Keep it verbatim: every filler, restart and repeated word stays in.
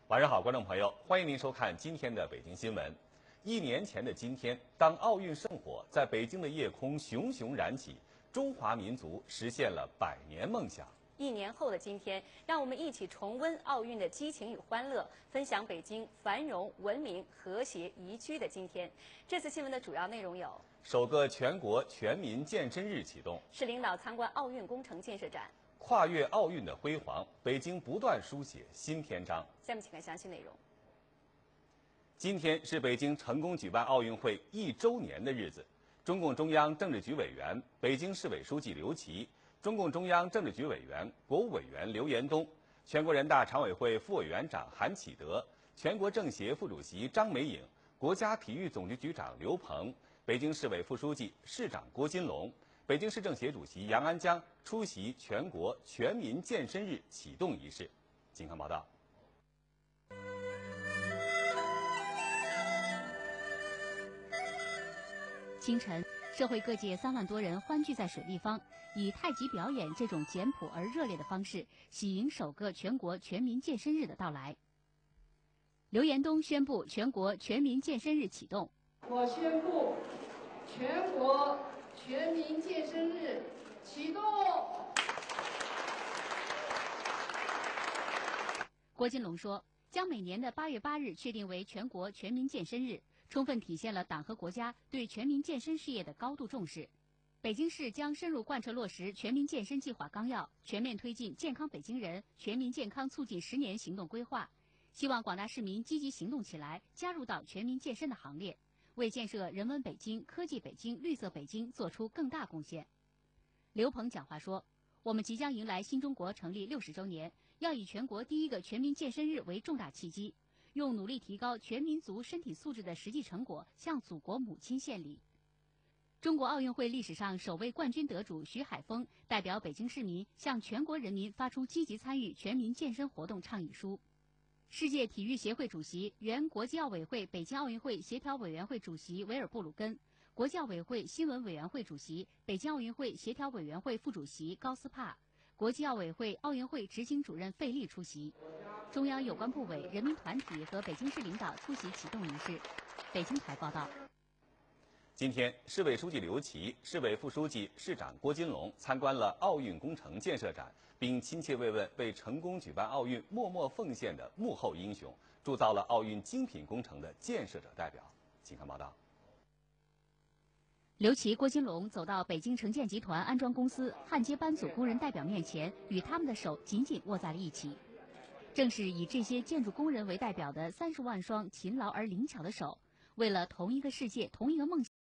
晚上好，观众朋友，欢迎您收看今天的北京新闻。一年前的今天，当奥运圣火在北京的夜空熊熊燃起，中华民族实现了百年梦想。 一年后的今天，让我们一起重温奥运的激情与欢乐，分享北京繁荣、文明、和谐、宜居的今天。这次新闻的主要内容有： 首个全国全民健身日启动， 市领导参观奥运工程建设展。 跨越奥运的辉煌，北京不断书写新篇章。 下面请看详细内容。 今天是北京成功举办奥运会一周年的日子。中共中央政治局委员、北京市委书记刘奇，中共中央政治局委员、国务委员刘延东，全国人大常委会副委员长韩启德，全国政协副主席张美颖，国家体育总局局长刘鹏，北京市委副书记、市长郭金龙，北京市政协主席杨安江出席全国全民健身日启动仪式。请看报道。 清晨，社会各界三万多人欢聚在水立方，以太极表演这种简朴而热烈的方式，喜迎首个全国全民健身日的到来。刘延东宣布全国全民健身日启动。 我宣布，全国全民健身日启动。 郭金龙说，将每年的八月八日确定为全国全民健身日，充分体现了党和国家对全民健身事业的高度重视。北京市将深入贯彻落实全民健身计划纲要，全面推进健康北京人全民健康促进十年行动规划，希望广大市民积极行动起来，加入到全民健身的行列，为建设人文北京、科技北京、绿色北京做出更大贡献。刘鹏讲话说，我们即将迎来新中国成立六十周年，要以全国第一个全民健身日为重大契机，用努力提高全民族身体素质的实际成果向祖国母亲献礼。中国奥运会历史上首位冠军得主徐海峰代表北京市民向全国人民发出积极参与全民健身活动倡议书。世界体育协会主席、原国际奥委会北京奥运会协调委员会主席维尔布鲁根，国际奥委会新闻委员会主席、北京奥运会协调委员会副主席高斯帕，国际奥委会奥运会执行主任费力出席。中央有关部委、人民团体和北京市领导出席启动仪式。北京台报道。 今天，市委书记刘奇、市委副书记、市长郭金龙参观了奥运工程建设展，并亲切慰问为成功举办奥运默默奉献的幕后英雄，铸造了奥运精品工程的建设者代表。请看报道。 刘奇、郭金龙走到北京城建集团安装公司焊接班组工人代表面前，与他们的手紧紧握在了一起。正是以这些建筑工人为代表的三十万双勤劳而灵巧的手，为了同一个世界、同一个梦想。